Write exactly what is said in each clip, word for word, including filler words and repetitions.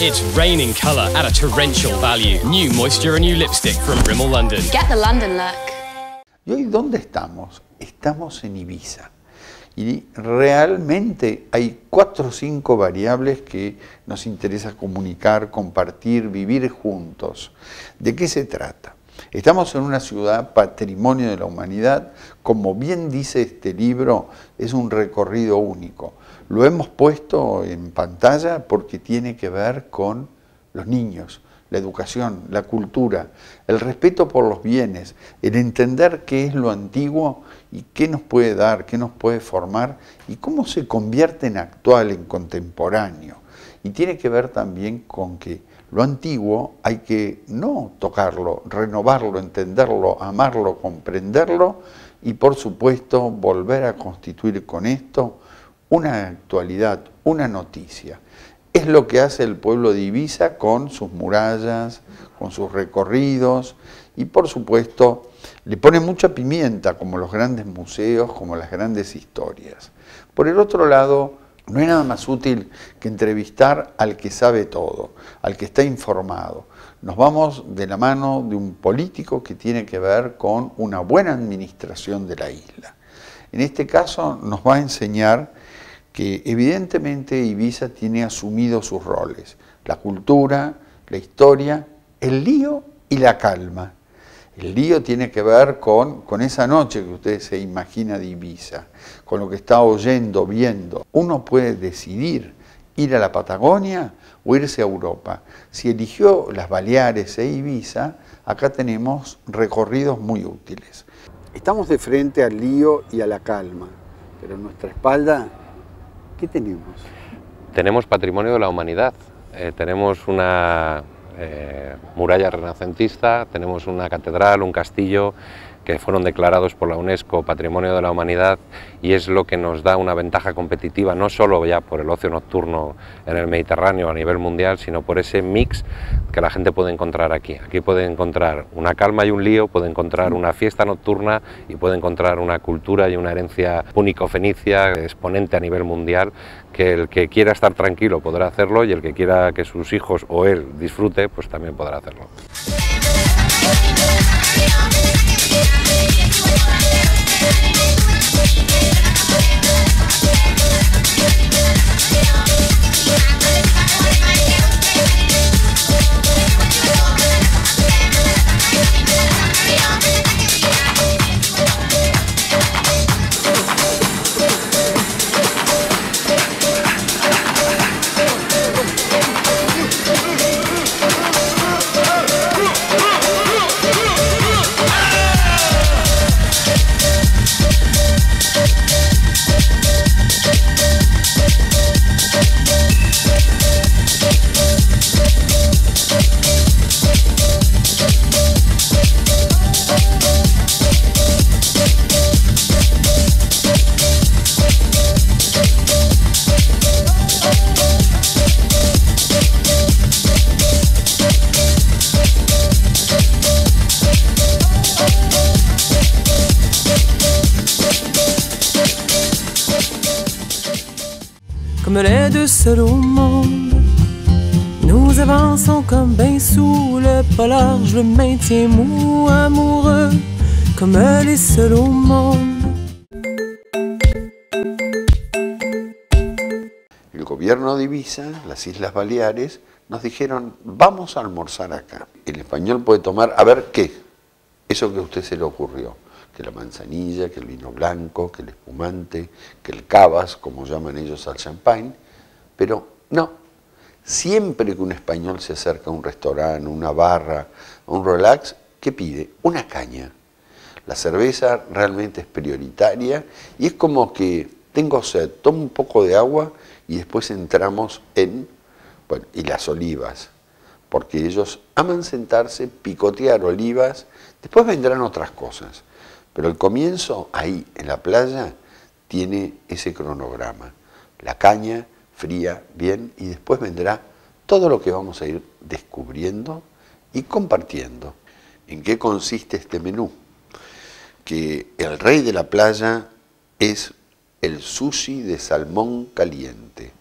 It's rain in colour at a torrential value. New moisture and new lipstick from Rimmel London. Get the London look. ¿Y hoy dónde estamos? Estamos en Ibiza. Y realmente hay cuatro o cinco variables que nos interesa comunicar, compartir, vivir juntos. ¿De qué se trata? Estamos en una ciudad patrimonio de la humanidad. Como bien dice este libro, es un recorrido único. Lo hemos puesto en pantalla porque tiene que ver con los niños, la educación, la cultura, el respeto por los bienes, el entender qué es lo antiguo y qué nos puede dar, qué nos puede formar y cómo se convierte en actual, en contemporáneo. Y tiene que ver también con que lo antiguo hay que no tocarlo, renovarlo, entenderlo, amarlo, comprenderlo y por supuesto volver a constituir con esto una actualidad, una noticia. Es lo que hace el pueblo de Ibiza con sus murallas, con sus recorridos y por supuesto le pone mucha pimienta como los grandes museos, como las grandes historias. Por el otro lado, no hay nada más útil que entrevistar al que sabe todo, al que está informado. Nos vamos de la mano de un político que tiene que ver con una buena administración de la isla. En este caso nos va a enseñar que evidentemente Ibiza tiene asumido sus roles, la cultura, la historia, el lío y la calma. El lío tiene que ver con, con esa noche que usted se imagina de Ibiza, con lo que está oyendo, viendo. Uno puede decidir ir a la Patagonia o irse a Europa. Si eligió las Baleares e Ibiza, acá tenemos recorridos muy útiles. Estamos de frente al lío y a la calma, pero en nuestra espalda, ¿qué tenemos? Tenemos patrimonio de la humanidad, eh, tenemos una eh, muralla renacentista, tenemos una catedral, un castillo que fueron declarados por la UNESCO Patrimonio de la Humanidad y es lo que nos da una ventaja competitiva, no solo ya por el ocio nocturno en el Mediterráneo a nivel mundial, sino por ese mix que la gente puede encontrar aquí. Aquí puede encontrar una calma y un lío, puede encontrar una fiesta nocturna y puede encontrar una cultura y una herencia púnico-fenicia, exponente a nivel mundial, que el que quiera estar tranquilo podrá hacerlo y el que quiera que sus hijos o él disfrute, pues también podrá hacerlo. Comme les deux seuls au monde, nous avançons comme bain sous le polar. Je le maintiens mou, amoureux, comme les seuls au monde. El gobierno de Ibiza, las Islas Baleares, nos dijeron, vamos a almorzar acá. El español puede tomar, a ver qué, eso que a usted se le ocurrió. Que la manzanilla, que el vino blanco, que el espumante, que el cavas, como llaman ellos al champagne, pero no, siempre que un español se acerca a un restaurante, una barra, a un relax, ¿qué pide? Una caña. La cerveza realmente es prioritaria y es como que tengo sed, tomo un poco de agua y después entramos en, bueno, y las olivas, porque ellos aman sentarse, picotear olivas, después vendrán otras cosas. Pero el comienzo, ahí, en la playa, tiene ese cronograma. La caña, fría, bien, y después vendrá todo lo que vamos a ir descubriendo y compartiendo. ¿En qué consiste este menú? Que el rey de la playa es el sushi de salmón caliente.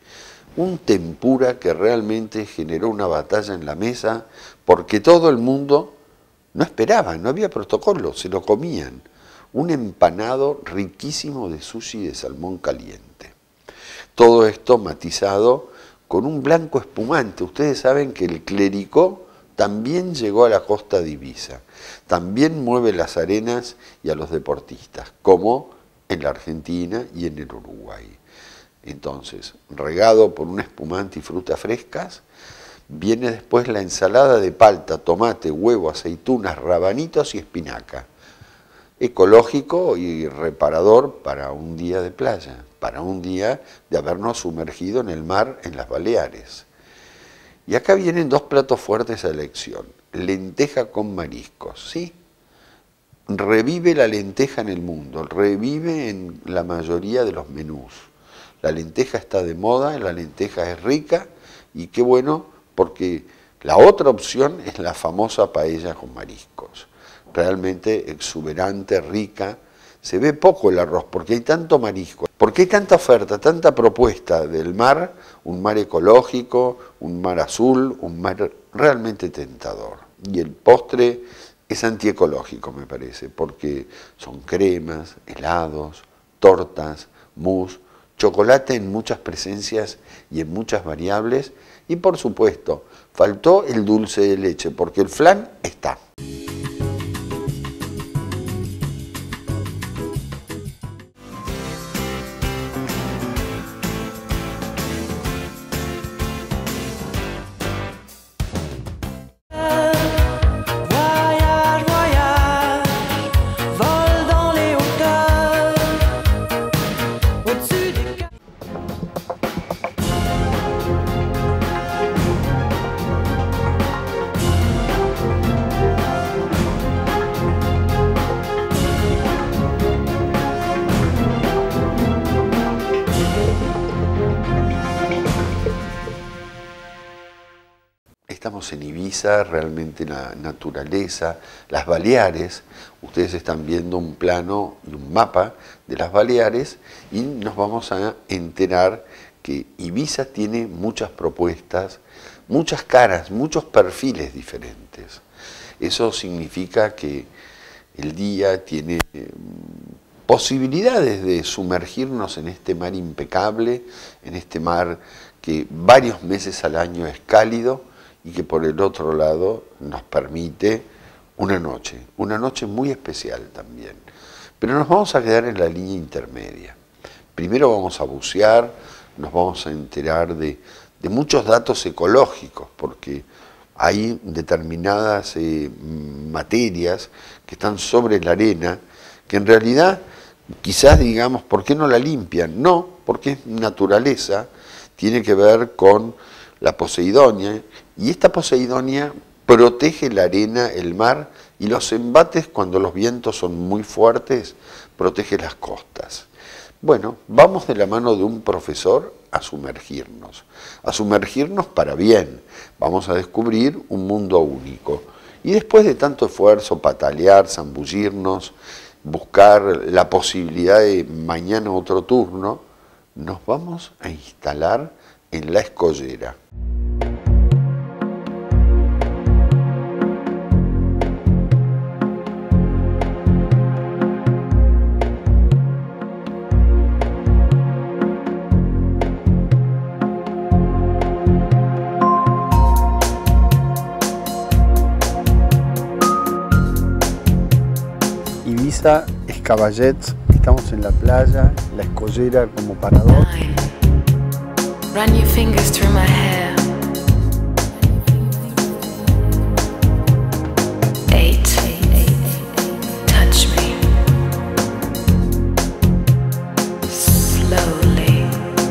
un tempura que realmente generó una batalla en la mesa porque todo el mundo no esperaba, no había protocolo, se lo comían. Un empanado riquísimo de sushi de salmón caliente. Todo esto matizado con un blanco espumante. Ustedes saben que el clericó también llegó a la costa de Ibiza. También mueve las arenas y a los deportistas, como en la Argentina y en el Uruguay. Entonces, regado por un espumante y frutas frescas, viene después la ensalada de palta, tomate, huevo, aceitunas, rabanitos y espinaca. Ecológico y reparador para un día de playa, para un día de habernos sumergido en el mar en las Baleares. Y acá vienen dos platos fuertes a elección. Lenteja con mariscos, ¿sí? Revive la lenteja en el mundo, revive en la mayoría de los menús. La lenteja está de moda, la lenteja es rica y qué bueno porque la otra opción es la famosa paella con mariscos. Realmente exuberante, rica. Se ve poco el arroz porque hay tanto marisco, porque hay tanta oferta, tanta propuesta del mar, un mar ecológico, un mar azul, un mar realmente tentador. Y el postre es antiecológico, me parece, porque son cremas, helados, tortas, mousse, chocolate en muchas presencias y en muchas variables, y por supuesto, faltó el dulce de leche, porque el flan está. Estamos en Ibiza, realmente la naturaleza, las Baleares, ustedes están viendo un plano y un mapa de las Baleares y nos vamos a enterar que Ibiza tiene muchas propuestas, muchas caras, muchos perfiles diferentes. Eso significa que el día tiene posibilidades de sumergirnos en este mar impecable, en este mar que varios meses al año es cálido, y que por el otro lado nos permite una noche, una noche muy especial también. Pero nos vamos a quedar en la línea intermedia. Primero vamos a bucear, nos vamos a enterar de, de muchos datos ecológicos, porque hay determinadas eh, materias que están sobre la arena, que en realidad quizás digamos, ¿por qué no la limpian? No, porque es naturaleza, tiene que ver con la Poseidonia, y esta Poseidonia protege la arena, el mar, y los embates cuando los vientos son muy fuertes, protege las costas. Bueno, vamos de la mano de un profesor a sumergirnos, a sumergirnos para bien, vamos a descubrir un mundo único. Y después de tanto esfuerzo, patalear, zambullirnos, buscar la posibilidad de mañana otro turno, nos vamos a instalar en la Escollera. Ibiza, Escaballets, estamos en la playa, la Escollera como parador. Run your fingers through my hair. Eight. Touch me. Slowly.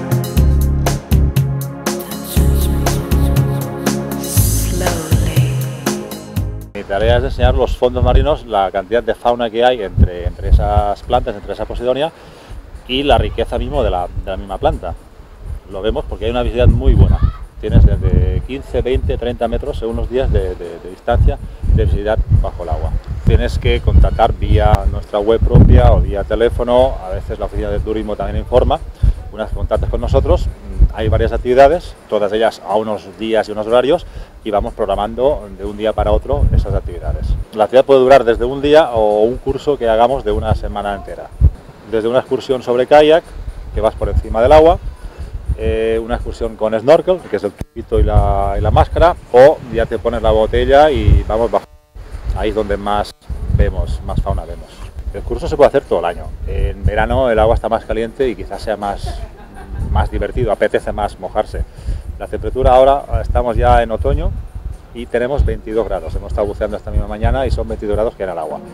Slowly. Mi tarea es enseñar los fondos marinos, la cantidad de fauna que hay entre, entre esas plantas, entre esa Poseidonia y la riqueza mismo de la, de la misma planta. Lo vemos porque hay una visibilidad muy buena. Tienes desde quince, veinte, treinta metros según los días de, de, de distancia de visibilidad bajo el agua. Tienes que contactar vía nuestra web propia o vía teléfono, a veces la oficina de turismo también informa. Una vez que contactes con nosotros, hay varias actividades, todas ellas a unos días y unos horarios, y vamos programando de un día para otro esas actividades. La actividad puede durar desde un día o un curso que hagamos de una semana entera. Desde una excursión sobre kayak, que vas por encima del agua, eh, una excursión con snorkel, que es el tubito y la, y la máscara, o ya te pones la botella y vamos bajo. Ahí es donde más vemos, más fauna vemos. El curso se puede hacer todo el año. En verano el agua está más caliente y quizás sea más, más divertido, apetece más mojarse. La temperatura ahora, estamos ya en otoño y tenemos veintidós grados. Hemos estado buceando esta misma mañana y son veintidós grados que hay en el agua.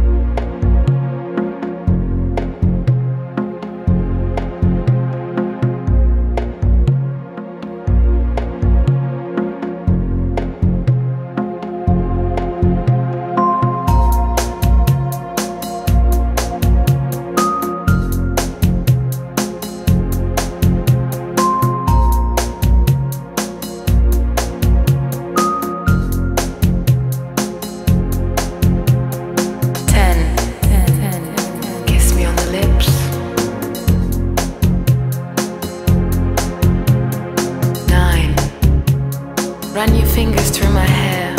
Run your fingers through my hair.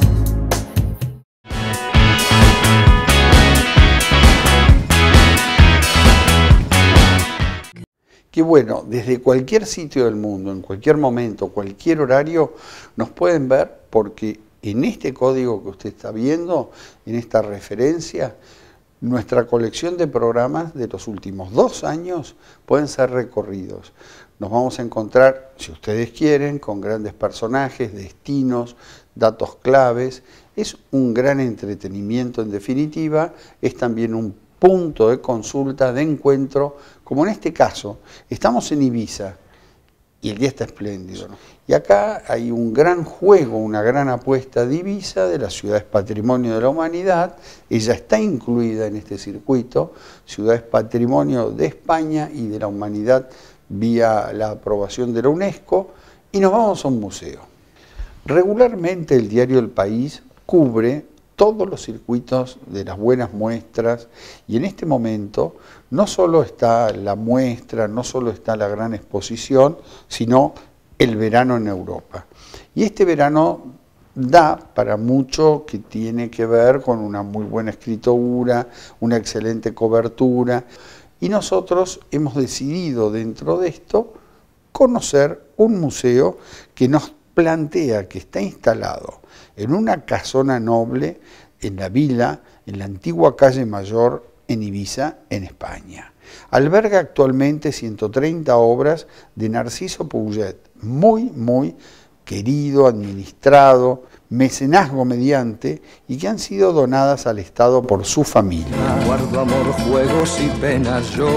Que bueno, desde cualquier sitio del mundo, en cualquier momento, cualquier horario, nos pueden ver porque en este código que usted está viendo, en esta referencia, nuestra colección de programas de los últimos dos años pueden ser recorridos. Nos vamos a encontrar, si ustedes quieren, con grandes personajes, destinos, datos claves. Es un gran entretenimiento en definitiva, es también un punto de consulta, de encuentro, como en este caso. Estamos en Ibiza y el día está espléndido, ¿no? Y acá hay un gran juego, una gran apuesta de Ibiza, de las ciudades patrimonio de la humanidad. Ella está incluida en este circuito, ciudades patrimonio de España y de la humanidad vía la aprobación de la UNESCO, y nos vamos a un museo. Regularmente el diario El País cubre todos los circuitos de las buenas muestras, y en este momento no solo está la muestra, no solo está la gran exposición, sino el verano en Europa. Y este verano da para mucho que tiene que ver con una muy buena escritura, una excelente cobertura, y nosotros hemos decidido dentro de esto conocer un museo que nos plantea que está instalado en una casona noble en la vila, en la antigua calle Mayor en Ibiza, en España. Alberga actualmente ciento treinta obras de Narciso Pouget, muy, muy querido, administrado, mecenazgo mediante, y que han sido donadas al Estado por su familia. Guardo amor, juegos y penas yo,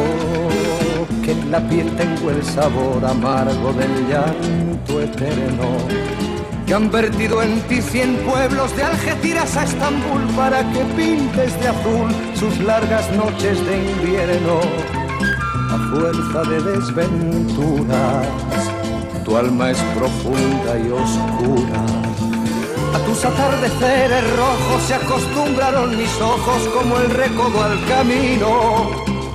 que en la piel tengo el sabor amargo del llanto eterno, que han vertido en ti cien pueblos de Algeciras a Estambul para que pintes de azul sus largas noches de invierno. A fuerza de desventuras, tu alma es profunda y oscura. A tus atardeceres rojos se acostumbraron mis ojos como el recodo al camino.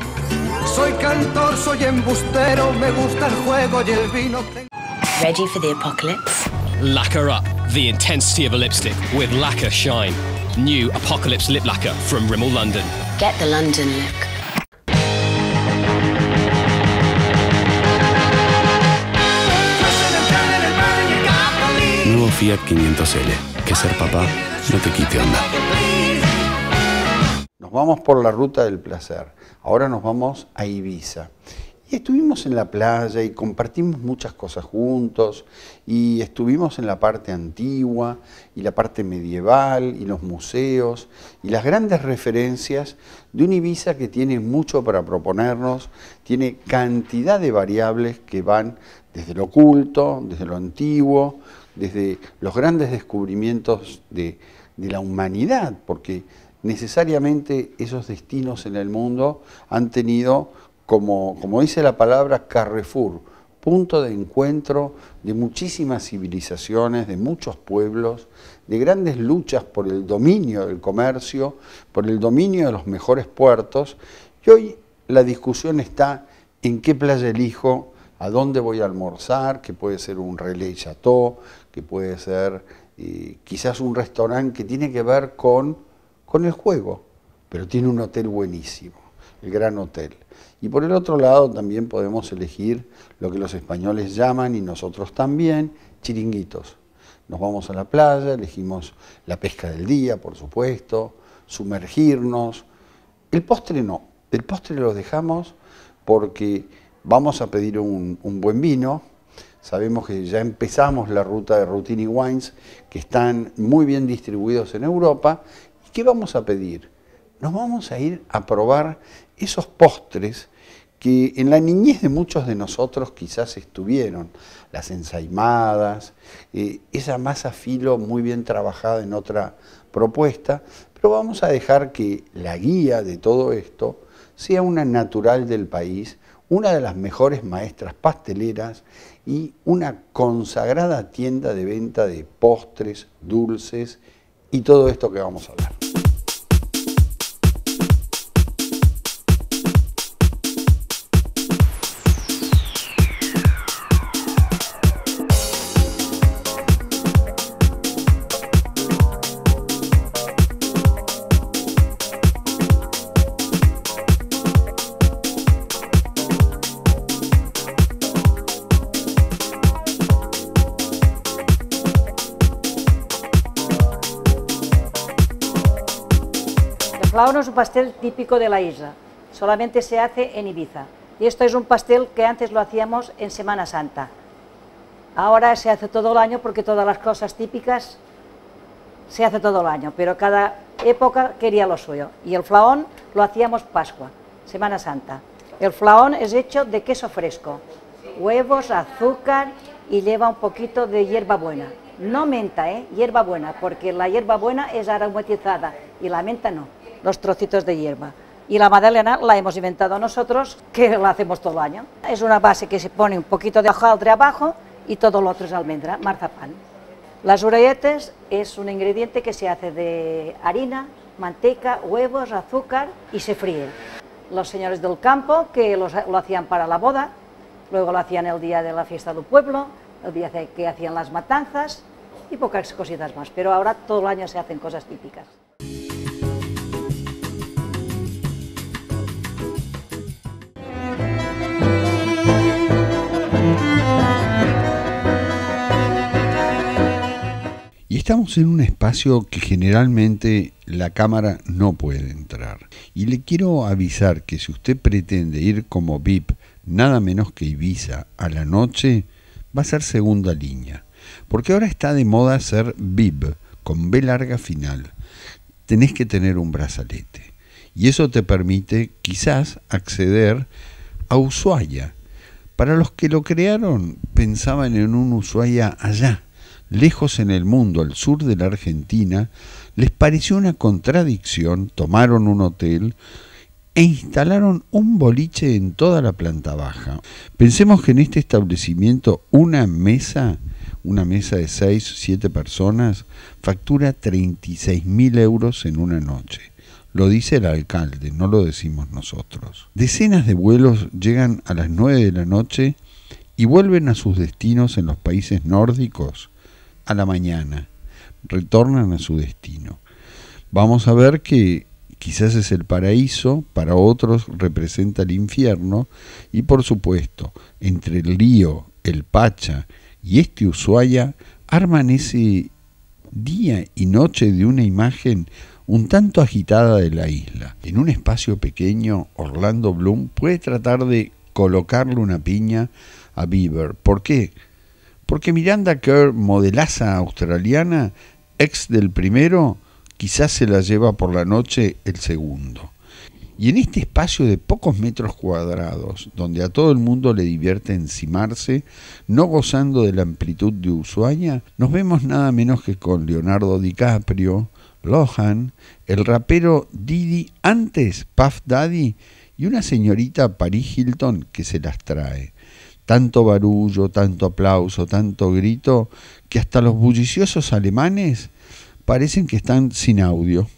Soy cantor, soy embustero, me gusta el juego y el vino. Ready for the apocalypse? Lacquer up the intensity of a lipstick with Lacquer Shine. New Apocalypse Lip Lacquer from Rimmel London. Get the London look. Nuevo Fiat quinientos L. Que ser papá no te quite onda. Nos vamos por la ruta del placer. Ahora nos vamos a Ibiza. Y estuvimos en la playa y compartimos muchas cosas juntos, y estuvimos en la parte antigua y la parte medieval y los museos y las grandes referencias de un Ibiza que tiene mucho para proponernos, tiene cantidad de variables que van desde lo oculto, desde lo antiguo, desde los grandes descubrimientos de, de la humanidad, porque necesariamente esos destinos en el mundo han tenido, como, como dice la palabra, Carrefour, punto de encuentro de muchísimas civilizaciones, de muchos pueblos, de grandes luchas por el dominio del comercio, por el dominio de los mejores puertos, y hoy la discusión está en qué playa elijo a dónde voy a almorzar, que puede ser un relais chateau, que puede ser eh, quizás un restaurante que tiene que ver con, con el juego, pero tiene un hotel buenísimo, el Gran Hotel. Y por el otro lado también podemos elegir lo que los españoles llaman, y nosotros también, chiringuitos. Nos vamos a la playa, elegimos la pesca del día, por supuesto, sumergirnos. El postre no, el postre lo dejamos porque vamos a pedir un, un buen vino. Sabemos que ya empezamos la ruta de Routini Wines, que están muy bien distribuidos en Europa. ¿Y qué vamos a pedir? Nos vamos a ir a probar esos postres que en la niñez de muchos de nosotros quizás estuvieron. Las ensaimadas, eh, esa masa filo muy bien trabajada en otra propuesta, pero vamos a dejar que la guía de todo esto sea una natural del país, una de las mejores maestras pasteleras y una consagrada tienda de venta de postres, dulces y todo esto que vamos a hablar. El flaón es un pastel típico de la isla, solamente se hace en Ibiza. Y esto es un pastel que antes lo hacíamos en Semana Santa. Ahora se hace todo el año porque todas las cosas típicas se hace todo el año, pero cada época quería lo suyo. Y el flaón lo hacíamos Pascua, Semana Santa. El flaón es hecho de queso fresco, huevos, azúcar y lleva un poquito de hierbabuena. No menta, ¿eh? Hierbabuena, porque la hierbabuena es aromatizada y la menta no. Los trocitos de hierba. Y la magdalena la hemos inventado nosotros, que la hacemos todo el año. Es una base que se pone un poquito de hojaldre abajo y todo lo otro es almendra, marzapán. Las orelletes es un ingrediente que se hace de harina, manteca, huevos, azúcar y se fríe. Los señores del campo que los, lo hacían para la boda, luego lo hacían el día de la fiesta del pueblo, el día que hacían las matanzas y pocas cositas más, pero ahora todo el año se hacen cosas típicas. Y estamos en un espacio que generalmente la cámara no puede entrar. Y le quiero avisar que si usted pretende ir como V I P, nada menos que Ibiza, a la noche, va a ser segunda línea. Porque ahora está de moda ser V I P, con B larga final. Tenés que tener un brazalete. Y eso te permite quizás acceder a Ushuaia. Para los que lo crearon, pensaban en un Ushuaia allá, lejos en el mundo, al sur de la Argentina. Les pareció una contradicción, tomaron un hotel e instalaron un boliche en toda la planta baja. Pensemos que en este establecimiento una mesa, una mesa de seis o siete personas, factura treinta y seis mil euros en una noche. Lo dice el alcalde, no lo decimos nosotros. Decenas de vuelos llegan a las nueve de la noche y vuelven a sus destinos en los países nórdicos a la mañana, retornan a su destino. Vamos a ver que quizás es el paraíso, para otros representa el infierno, y por supuesto, entre el Lío, el Pacha y este Ushuaia, arman ese día y noche de una imagen un tanto agitada de la isla. En un espacio pequeño, Orlando Bloom puede tratar de colocarle una piña a Bieber. ¿Por qué? Porque Miranda Kerr, modelaza australiana, ex del primero, quizás se la lleva por la noche el segundo. Y en este espacio de pocos metros cuadrados, donde a todo el mundo le divierte encimarse, no gozando de la amplitud de Ushuaia, nos vemos nada menos que con Leonardo DiCaprio, Lohan, el rapero Diddy, antes Puff Daddy, y una señorita Paris Hilton que se las trae. Tanto barullo, tanto aplauso, tanto grito, que hasta los bulliciosos alemanes parecen que están sin audio.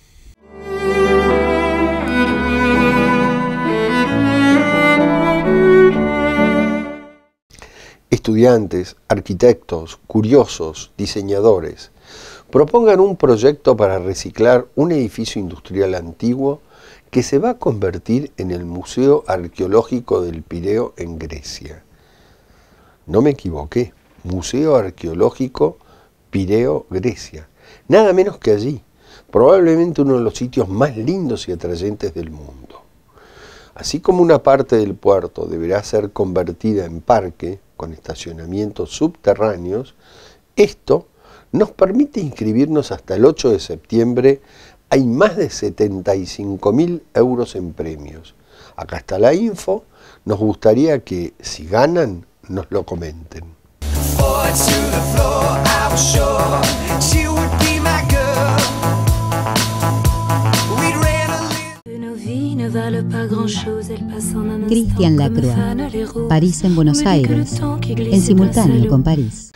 estudiantes, arquitectos, curiosos, diseñadores, propongan un proyecto para reciclar un edificio industrial antiguo que se va a convertir en el Museo Arqueológico del Pireo en Grecia. No me equivoqué, Museo Arqueológico Pireo, Grecia. Nada menos que allí, probablemente uno de los sitios más lindos y atrayentes del mundo. Así como una parte del puerto deberá ser convertida en parque, con estacionamientos subterráneos, esto nos permite inscribirnos hasta el ocho de septiembre. Hay más de setenta y cinco mil euros en premios. Acá está la info. Nos gustaría que, si ganan, nos lo comenten. Cristian Lacroix, París en Buenos Aires, en simultáneo con París.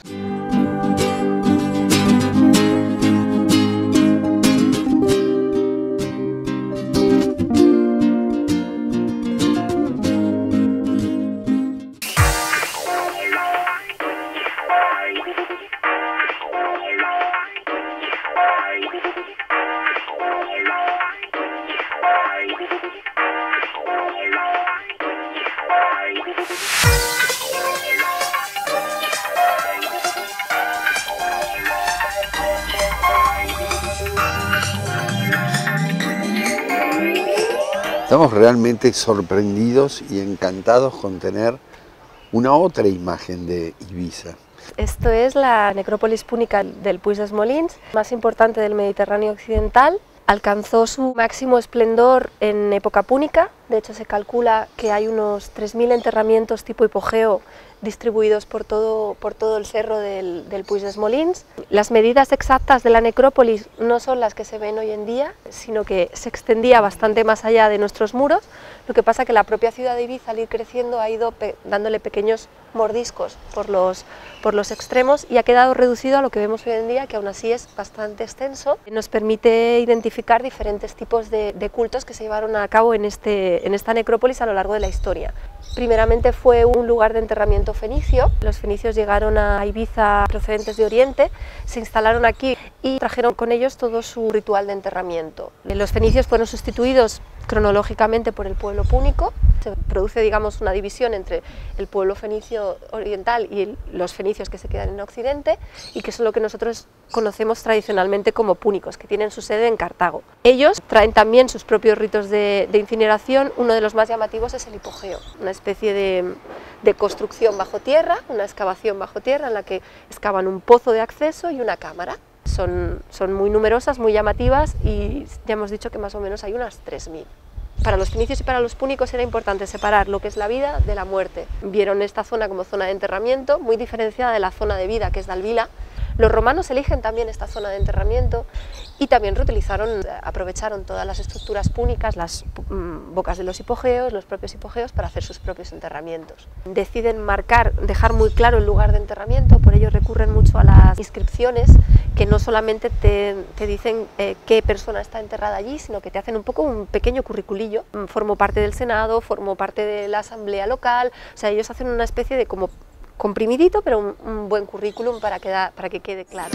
Estamos realmente sorprendidos y encantados con tener una otra imagen de Ibiza. Esto es la necrópolis púnica del Puig dels Molins, más importante del Mediterráneo occidental. Alcanzó su máximo esplendor en época púnica. De hecho, se calcula que hay unos tres mil enterramientos tipo hipogeo distribuidos por todo, por todo el cerro del, del Puig dels Molins. Las medidas exactas de la necrópolis no son las que se ven hoy en día, sino que se extendía bastante más allá de nuestros muros. Lo que pasa que la propia ciudad de Ibiza, al ir creciendo, ha ido dándole pequeños mordiscos por los, por los extremos y ha quedado reducido a lo que vemos hoy en día, que aún así es bastante extenso. Nos permite identificar diferentes tipos de, de cultos que se llevaron a cabo en, este, en esta necrópolis a lo largo de la historia. Primeramente fue un lugar de enterramiento fenicio. Los fenicios llegaron a Ibiza procedentes de Oriente, se instalaron aquí y trajeron con ellos todo su ritual de enterramiento. Los fenicios fueron sustituidos cronológicamente por el pueblo púnico. Se produce, digamos, una división entre el pueblo fenicio oriental y el, los fenicios que se quedan en Occidente, y que son lo que nosotros conocemos tradicionalmente como púnicos, que tienen su sede en Cartago. Ellos traen también sus propios ritos de, de incineración. Uno de los más llamativos es el hipogeo, una especie de, de construcción bajo tierra, una excavación bajo tierra en la que excavan un pozo de acceso y una cámara. Son, son muy numerosas, muy llamativas, y ya hemos dicho que más o menos hay unas tres mil. Para los fenicios y para los púnicos era importante separar lo que es la vida de la muerte. Vieron esta zona como zona de enterramiento, muy diferenciada de la zona de vida, que es Dalvila. Los romanos eligen también esta zona de enterramiento y también reutilizaron, aprovecharon todas las estructuras púnicas, las mmm, bocas de los hipogeos, los propios hipogeos, para hacer sus propios enterramientos. Deciden marcar, dejar muy claro el lugar de enterramiento, por ello recurren mucho a las inscripciones, que no solamente te, te dicen eh, qué persona está enterrada allí, sino que te hacen un poco un pequeño curriculillo. Formo parte del Senado, formo parte de la asamblea local, o sea, ellos hacen una especie de como comprimidito, pero un, un buen currículum para que, da, para que quede claro.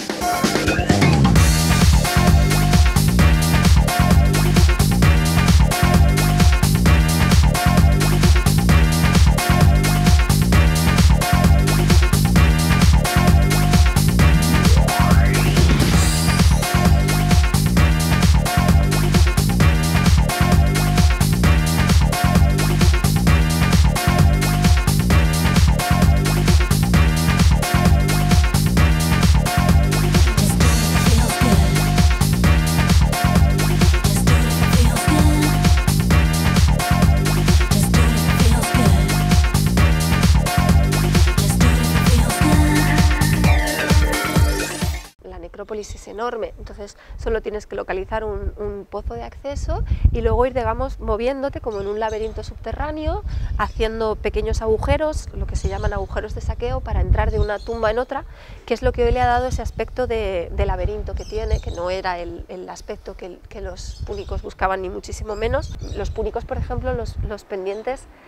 Es enorme, entonces solo tienes que localizar un, un pozo de acceso y luego ir, digamos, moviéndote como en un laberinto subterráneo, haciendo pequeños agujeros, lo que se llaman agujeros de saqueo, para entrar de una tumba en otra, que es lo que hoy le ha dado ese aspecto de, de laberinto que tiene, que no era el, el aspecto que, que los púnicos buscaban, ni muchísimo menos. Los púnicos, por ejemplo, los, los pendientes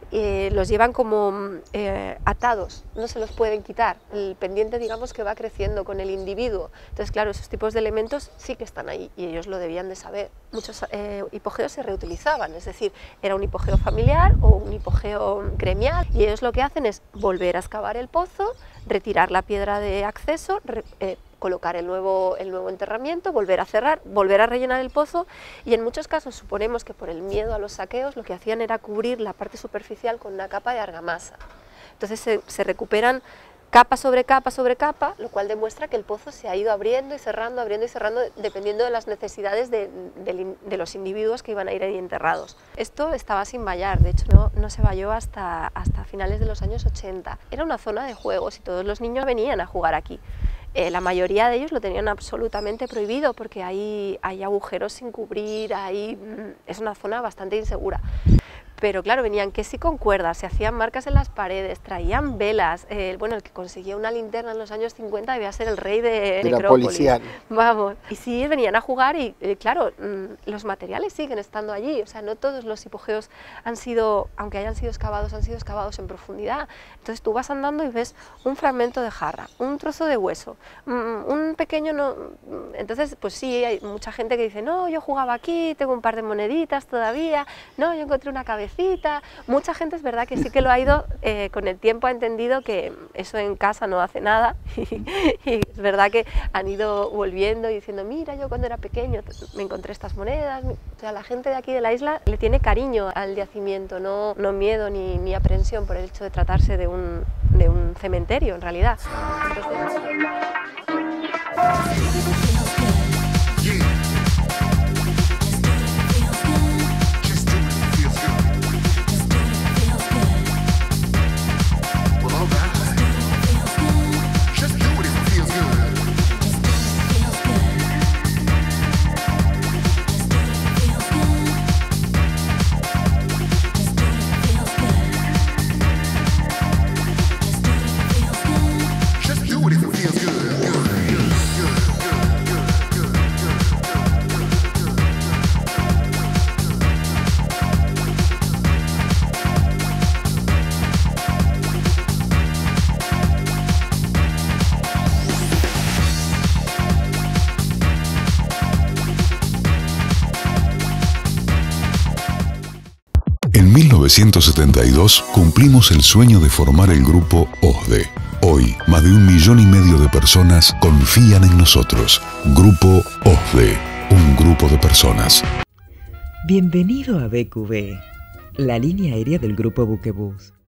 eh, los llevan como eh, atados, no se los pueden quitar, el pendiente digamos que va creciendo con el individuo, entonces claro, esos tipos de elementos sí que están ahí y ellos lo debían de saber. Muchos eh, hipogeos se reutilizaban, es decir, era un hipogeo familiar o un hipogeo gremial y ellos lo que hacen es volver a excavar el pozo, retirar la piedra de acceso, re, eh, colocar el nuevo, el nuevo enterramiento, volver a cerrar, volver a rellenar el pozo y en muchos casos suponemos que por el miedo a los saqueos lo que hacían era cubrir la parte superficial con una capa de argamasa. Entonces se, se recuperan capa sobre capa sobre capa, lo cual demuestra que el pozo se ha ido abriendo y cerrando, abriendo y cerrando dependiendo de las necesidades de, de, de los individuos que iban a ir ahí enterrados. Esto estaba sin vallar, de hecho no, no se valló hasta, hasta finales de los años ochenta. Era una zona de juegos y todos los niños venían a jugar aquí. Eh, la mayoría de ellos lo tenían absolutamente prohibido porque hay, hay agujeros sin cubrir, hay, es una zona bastante insegura. Pero claro, venían que sí con cuerdas, se hacían marcas en las paredes, traían velas. Eh, bueno, el que conseguía una linterna en los años cincuenta debía ser el rey de, de Necrópolis. La policial. Vamos. Y sí, venían a jugar y, eh, claro, mmm, los materiales siguen estando allí. O sea, no todos los hipogeos han sido, aunque hayan sido excavados, han sido excavados en profundidad. Entonces tú vas andando y ves un fragmento de jarra, un trozo de hueso, mmm, un pequeño... No... Entonces, pues sí, hay mucha gente que dice, no, yo jugaba aquí, tengo un par de moneditas todavía, no, yo encontré una cabecita. Mucha gente es verdad que sí que lo ha ido, eh, con el tiempo ha entendido que eso en casa no hace nada y, y es verdad que han ido volviendo y diciendo, mira, yo cuando era pequeño me encontré estas monedas. O sea, la gente de aquí de la isla le tiene cariño al yacimiento, no, no miedo ni, ni aprensión por el hecho de tratarse de un, de un cementerio en realidad. Entonces, En mil novecientos setenta y dos cumplimos el sueño de formar el grupo OSDE. Hoy, más de un millón y medio de personas confían en nosotros. Grupo OSDE, un grupo de personas. Bienvenido a B Q B, la línea aérea del grupo Buquebus.